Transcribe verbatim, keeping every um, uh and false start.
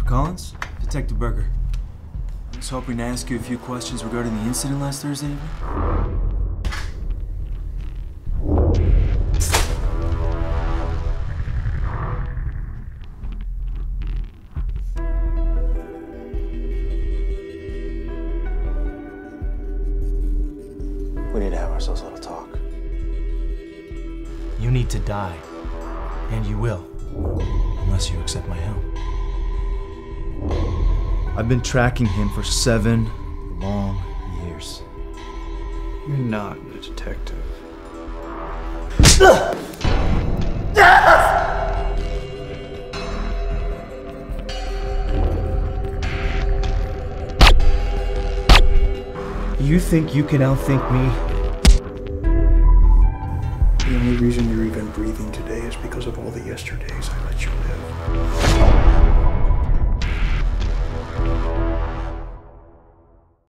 Inspector Collins, Detective Berger. I was hoping to ask you a few questions regarding the incident last Thursday evening. We need to have ourselves a little talk. You need to die. And you will. Unless you accept my help. I've been tracking him for seven long years. You're not a detective. You think you can outthink me? The only reason you're even breathing today is because of all the yesterdays I let you live.